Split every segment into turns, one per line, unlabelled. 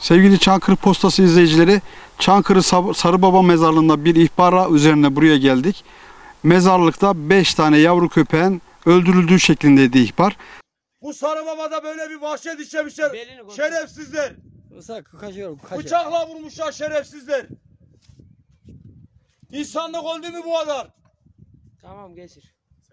Sevgili Çankırı Postası izleyicileri, Çankırı Sarıbaba Mezarlığı'nda bir ihbara üzerine buraya geldik. Mezarlıkta 5 tane yavru köpeğin öldürüldüğü şeklindeydi ihbar.
Bu Sarıbaba'da böyle bir vahşet işlemişler. Şerefsizler. Bıçakla vurmuşlar şerefsizler. İnsanlık öldü mü bu kadar?
Tamam geçir.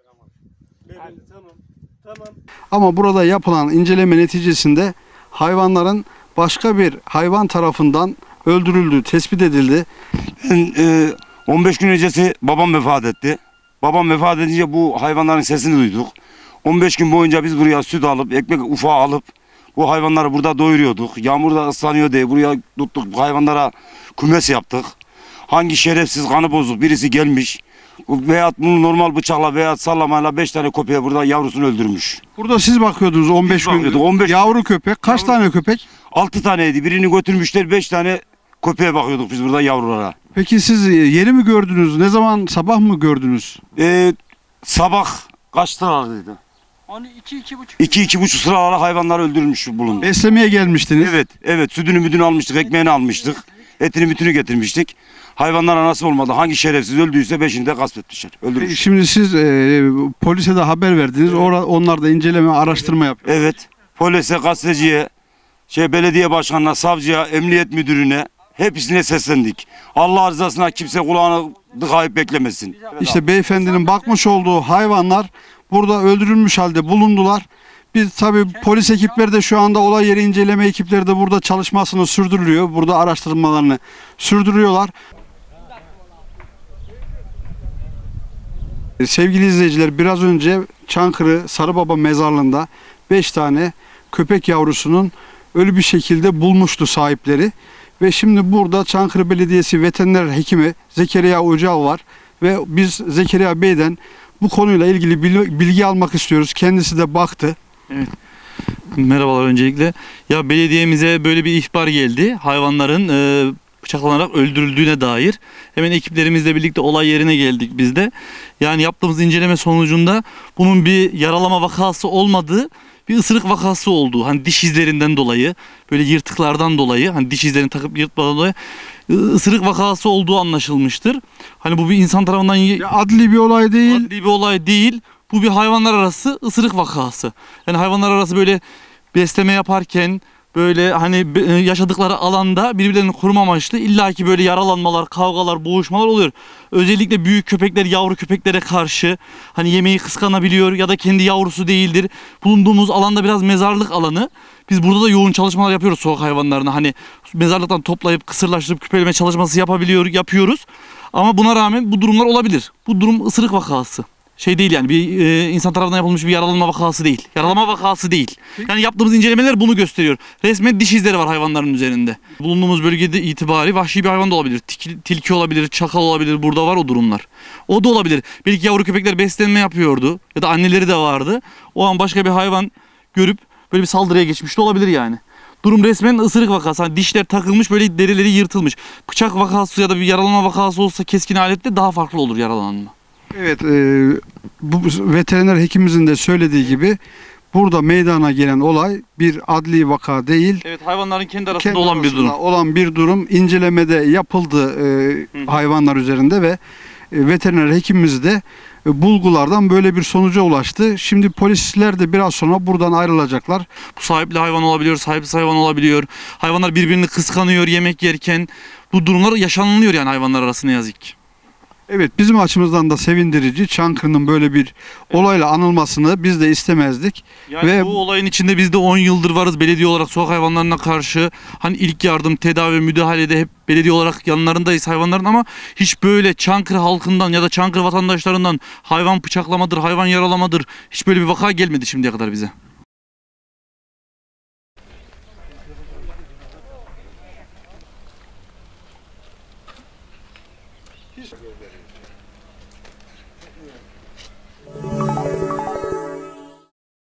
Tamam.
Ama burada yapılan inceleme neticesinde hayvanların başka bir hayvan tarafından öldürüldüğü tespit edildi.
15 gün öncesi babam vefat etti. Babam vefat edince bu hayvanların sesini duyduk. 15 gün boyunca biz buraya süt alıp, ekmek ufağı alıp bu hayvanları burada doyuruyorduk. Yağmurda ıslanıyor diye buraya tuttuk. Bu hayvanlara kümes yaptık. Hangi şerefsiz kanı bozuk birisi gelmiş veyahut bunu normal bıçakla veya sallamayla 5 tane köpeğe burada yavrusunu öldürmüş.
Burada siz bakıyordunuz 15
Biz
gün.
bakıyorduk, 15
Yavru köpek. Kaç tane köpek?
6 taneydi. Birini götürmüşler, 5 tane köpeğe bakıyorduk biz burada yavrulara.
Peki siz yeni mi gördünüz? Ne zaman, sabah mı gördünüz?
Sabah kaç sıralardaydı? 2-2,5 sıralara hayvanlar öldürülmüş bulundu.
Beslemeye gelmiştiniz.
Evet, sütünü müdünü almıştık, ekmeğini almıştık. Etini bütünü getirmiştik. Hayvanlara nasip olmadı. Hangi şerefsiz öldüyse 5'ini de gasp etmişler. Öldürmüşler.
Şimdi siz polise de haber verdiniz. Onlar da inceleme, araştırma yapıyor.
Evet. Polise, gazeteciye, belediye başkanına, savcıya, emniyet müdürüne hepsine seslendik. Allah rızasına kimse kulağını tıkayıp beklemesin.
İşte beyefendinin bakmış olduğu hayvanlar burada öldürülmüş halde bulundular. Biz tabii polis ekipleri de şu anda olay yeri inceleme ekipleri de burada çalışmasını sürdürüyor. Burada araştırmalarını sürdürüyorlar. Sevgili izleyiciler, biraz önce Çankırı Sarıbaba Mezarlığı'nda 5 tane köpek yavrusunun ölü bir şekilde bulmuştu sahipleri. Ve şimdi burada Çankırı Belediyesi Veteriner Hekimi Zekeriya Ucal var. Ve biz Zekeriya Bey'den bu konuyla ilgili bilgi almak istiyoruz. Kendisi de baktı.
Evet. Merhabalar öncelikle. Ya belediyemize böyle bir ihbar geldi. Hayvanların bıçaklanarak öldürüldüğüne dair. Hemen ekiplerimizle birlikte olay yerine geldik biz de. Yani yaptığımız inceleme sonucunda bunun bir yaralama vakası olmadığı, bir ısırık vakası olduğu. Hani diş izlerinden dolayı, böyle yırtıklardan dolayı, hani diş izlerini takıp yırtmadan dolayı ısırık vakası olduğu anlaşılmıştır. Hani bu bir insan tarafından
adli bir olay değil.
Adli bir olay değil. Bu bir hayvanlar arası ısırık vakası. Yani hayvanlar arası böyle besleme yaparken böyle hani yaşadıkları alanda birbirlerini koruma amaçlı illaki böyle yaralanmalar, kavgalar, boğuşmalar oluyor. Özellikle büyük köpekler yavru köpeklere karşı hani yemeği kıskanabiliyor ya da kendi yavrusu değildir. Bulunduğumuz alanda biraz mezarlık alanı. Biz burada da yoğun çalışmalar yapıyoruz sokak hayvanlarına. Hani mezarlıktan toplayıp kısırlaştırıp küpeleme çalışması yapıyoruz. Ama buna rağmen bu durumlar olabilir. Bu durum ısırık vakası. Değil yani bir insan tarafından yapılmış bir yaralanma vakası değil. Yaralama vakası değil. Yani yaptığımız incelemeler bunu gösteriyor. Resmen diş izleri var hayvanların üzerinde. Bulunduğumuz bölgede itibari vahşi bir hayvan da olabilir. Tilki olabilir, çakal olabilir. Burada var o durumlar. O da olabilir. Belki yavru köpekler beslenme yapıyordu. Ya da anneleri de vardı. O an başka bir hayvan görüp böyle bir saldırıya geçmiş de olabilir yani. Durum resmen ısırık vakası. Hani dişler takılmış, böyle derileri yırtılmış. Bıçak vakası ya da bir yaralanma vakası olsa keskin aletle daha farklı olur yaralanma.
Evet, bu veteriner hekimimizin de söylediği gibi burada meydana gelen olay bir adli vaka değil.
Evet, hayvanların kendi arasında olan bir durum.
Olan bir durum incelemede yapıldı hayvanlar üzerinde ve veteriner hekimimiz de bulgulardan böyle bir sonuca ulaştı. Şimdi polisler de biraz sonra buradan ayrılacaklar.
Bu sahipli hayvan olabiliyor, sahipsiz hayvan olabiliyor. Hayvanlar birbirini kıskanıyor yemek yerken. Bu durumlar yaşanılıyor yani hayvanlar arasında yazık ki.
Evet, bizim açımızdan da sevindirici. Çankırı'nın böyle bir olayla anılmasını biz de istemezdik.
Yani
ve
bu olayın içinde biz de 10 yıldır varız belediye olarak sokak hayvanlarına karşı. Hani ilk yardım, tedavi, müdahalede hep belediye olarak yanlarındayız hayvanların ama hiç böyle Çankırı halkından ya da Çankırı vatandaşlarından hayvan bıçaklamadır, hayvan yaralamadır. Hiç böyle bir vaka gelmedi şimdiye kadar bize.